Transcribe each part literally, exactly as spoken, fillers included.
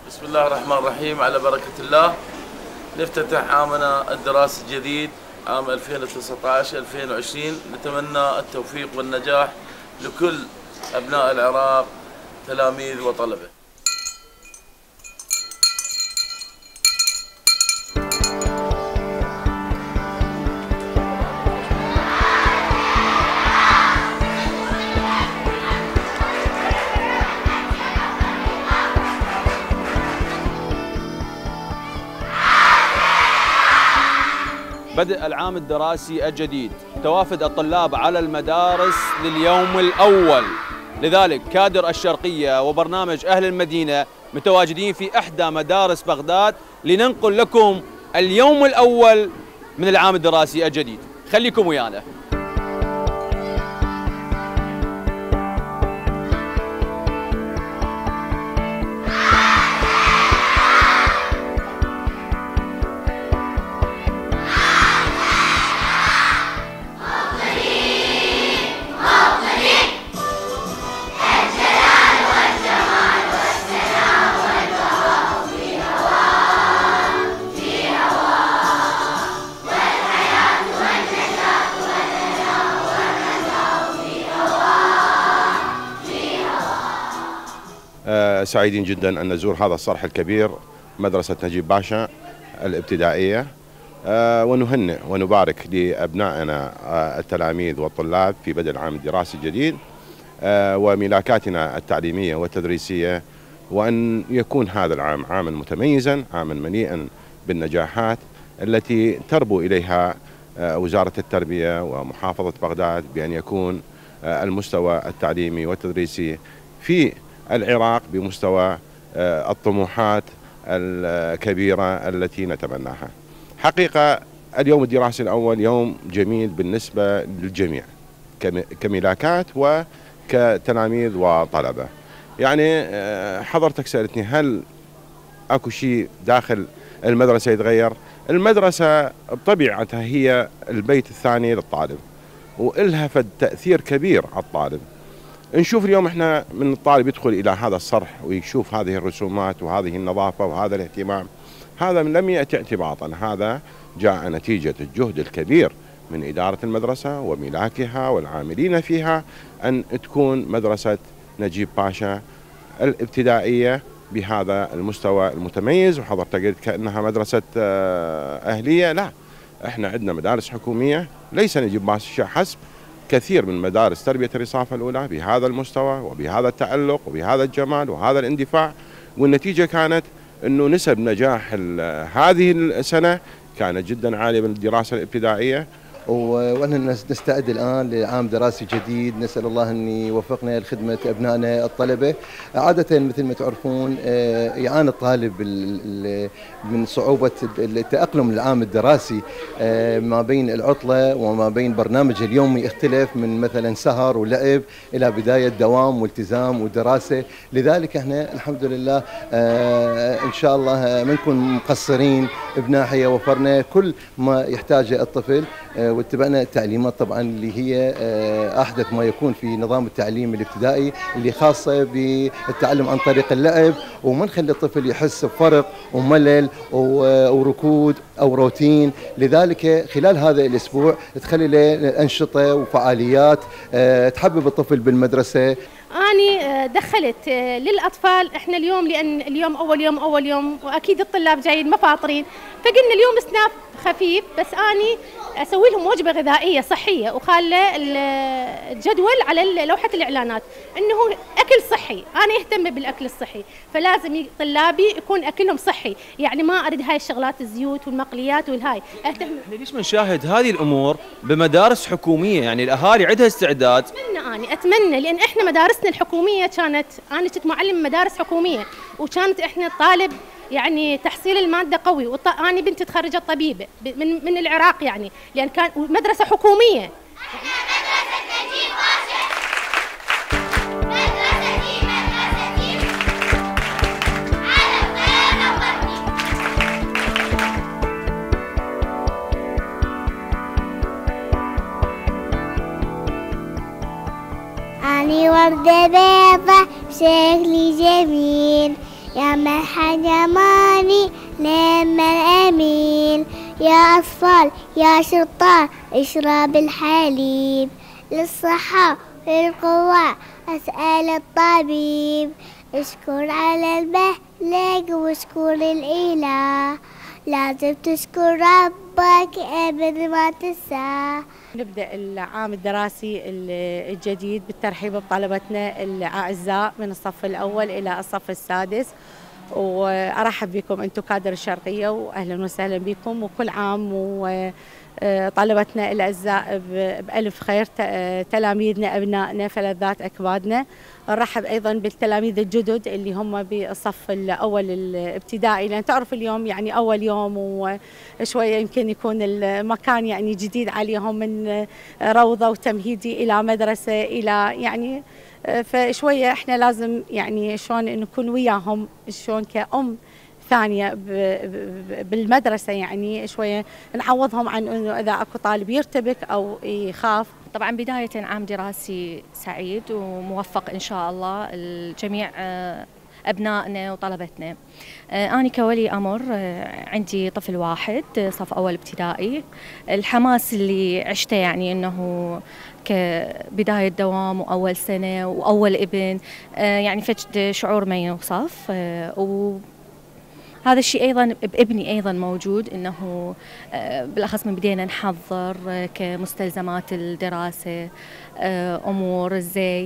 بسم الله الرحمن الرحيم. على بركة الله نفتتح عامنا الدراسي الجديد عام ألفين وتسعة عشر ألفين وعشرين. نتمنى التوفيق والنجاح لكل أبناء العراق تلاميذ وطلبة. بدء العام الدراسي الجديد، توافد الطلاب على المدارس لليوم الأول، لذلك كادر الشرقية وبرنامج أهل المدينة متواجدين في إحدى مدارس بغداد لننقل لكم اليوم الأول من العام الدراسي الجديد. خليكم ويانا. سعيدين جدا أن نزور هذا الصرح الكبير، مدرسة نجيب باشا الابتدائية، ونهنئ ونبارك لأبنائنا التلاميذ والطلاب في بدء العام الدراسي الجديد وملاكاتنا التعليمية والتدريسية، وأن يكون هذا العام عاما متميزا، عاما مليئا بالنجاحات التي تربو إليها وزارة التربية ومحافظة بغداد، بأن يكون المستوى التعليمي والتدريسي في العراق بمستوى الطموحات الكبيرة التي نتمناها. حقيقة اليوم الدراسي الأول يوم جميل بالنسبة للجميع كملاكات وكتلاميذ وطلبة. يعني حضرتك سألتني هل أكو شيء داخل المدرسة يتغير؟ المدرسة بطبيعتها هي البيت الثاني للطالب، وإلها فد تأثير كبير على الطالب. نشوف اليوم احنا من الطالب يدخل الى هذا الصرح ويشوف هذه الرسومات وهذه النظافه وهذا الاهتمام، هذا لم ياتي اعتباطا، هذا جاء نتيجه الجهد الكبير من اداره المدرسه وملاكها والعاملين فيها، ان تكون مدرسه نجيب باشا الابتدائيه بهذا المستوى المتميز. وحضرتك قلت كانها مدرسه اهليه، لا، احنا عندنا مدارس حكوميه، ليس نجيب باشا حسب، كثير من مدارس تربية الرصافة الأولى بهذا المستوى وبهذا التألق وبهذا الجمال وهذا الاندفاع. والنتيجة كانت أنه نسب نجاح هذه السنة كانت جدا عالية من الدراسة الابتدائية. وأننا نستعد الآن لعام دراسي جديد، نسأل الله أن يوفقنا لخدمة أبنائنا الطلبة. عادة مثل ما تعرفون يعاني الطالب من صعوبة التأقلم للعام الدراسي، ما بين العطلة وما بين برنامج اليومي يختلف من مثلا سهر ولعب إلى بداية دوام والتزام ودراسة. لذلك احنا الحمد لله إن شاء الله ما نكون مقصرين بناحية، وفرنا كل ما يحتاجه الطفل واتبعنا التعليمات طبعا اللي هي احدث ما يكون في نظام التعليم الابتدائي، اللي خاصه بالتعلم عن طريق اللعب، وما نخلي الطفل يحس بفرق وملل وركود او روتين. لذلك خلال هذا الاسبوع تخلي له انشطه وفعاليات تحبب الطفل بالمدرسه. أنا دخلت للأطفال، إحنا اليوم لأن اليوم أول يوم أول يوم وأكيد الطلاب جايين مفاطرين، فقلنا اليوم سناف خفيف، بس أني أسوي لهم وجبة غذائية صحية، وخالة الجدول على لوحة الإعلانات إنه أكل صحي. أنا أهتم بالأكل الصحي، فلازم طلابي يكون أكلهم صحي، يعني ما أريد هاي الشغلات الزيوت والمقليات والهاي. أهتم. احنا ليش ما نشاهد هذه الأمور بمدارس حكومية؟ يعني الأهالي عندها استعداد. أتمنى أنا أتمنى لأن إحنا مدارسنا الحكومية كانت، أنا كنت معلم مدارس حكومية، وكانت إحنا الطالب يعني تحصيل المادة قوي، وط... أنا بنتي تخرجت طبيبة من من العراق، يعني لأن كان مدرسة حكومية. أني وردة بيضة بشكل جميل، يا مرحى جمالي لما الأمين، يا أطفال يا شطار اشرب الحليب، للصحة والقوة أسأل الطبيب، اشكر على المهلك واشكر الإله، لازم تشكر ربك أبد ما تنساه. نبدأ العام الدراسي الجديد بالترحيب بطلبتنا الأعزاء من الصف الأول إلى الصف السادس، وأرحب بكم أنتم كادر الشرقية وأهلا وسهلا بكم، وكل عام وطلبتنا الأعزاء بألف خير، تلاميذنا أبنائنا فلذات أكبادنا. نرحب أيضا بالتلاميذ الجدد اللي هم بالصف الأول الابتدائي، لأن تعرف اليوم يعني أول يوم وشوية يمكن يكون المكان يعني جديد عليهم، من روضة وتمهيدي إلى مدرسة إلى يعني، فشوية احنا لازم يعني شلون نكون وياهم، شلون كأم ثانية بالمدرسة، يعني شوية نعوضهم عن انه اذا اكو طالب يرتبك او يخاف. طبعا بداية عام دراسي سعيد وموفق ان شاء الله الجميع أبنائنا وطلبتنا. أنا كولي أمر عندي طفل واحد صف أول ابتدائي، الحماس اللي عشته يعني أنه كبداية دوام وأول سنة وأول ابن، يعني فجد شعور ما يوصف، وهذا الشيء أيضا بابني أيضا موجود، أنه بالأخص من بدينا نحضر كمستلزمات الدراسة أمور الزي،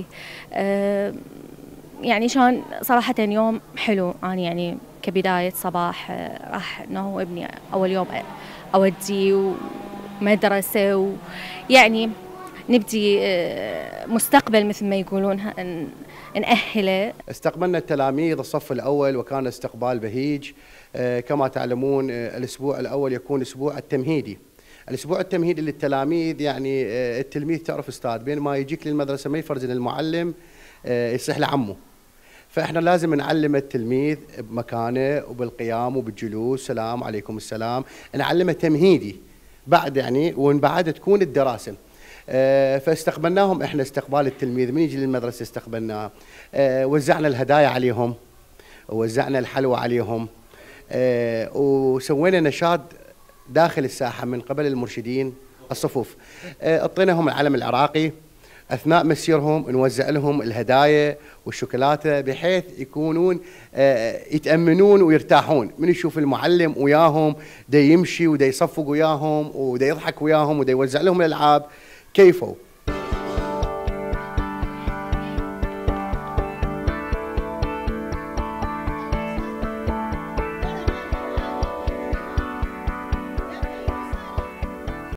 يعني شلون صراحة يوم حلو. أنا يعني كبداية صباح راح إنه ابني أول يوم أوديه مدرسة، ويعني نبدي مستقبل مثل ما يقولون نأهله. استقبلنا التلاميذ الصف الأول وكان استقبال بهيج. كما تعلمون الأسبوع الأول يكون أسبوع التمهيدي. الأسبوع التمهيدي للتلاميذ يعني التلميذ تعرف أستاذ بين ما يجيك للمدرسة ما يفرزن المعلم يصيح لعمه، فإحنا لازم نعلم التلميذ بمكانه وبالقيام وبالجلوس، سلام عليكم السلام، نعلمه تمهيدي بعد يعني، ومن بعد تكون الدراسة. فاستقبلناهم احنا استقبال التلميذ، من يجي للمدرسة استقبلناه، وزعنا الهدايا عليهم ووزعنا الحلوى عليهم، وسوينا نشاط داخل الساحة من قبل المرشدين الصفوف، اعطيناهم العلم العراقي أثناء مسيرهم، نوزع لهم الهدايا والشوكولاتة بحيث يكونون يتأمنون ويرتاحون من يشوف المعلم وياهم دا يمشي ودا يصفق وياهم ودا يضحك وياهم ودا يوزع لهم الألعاب كيفوا.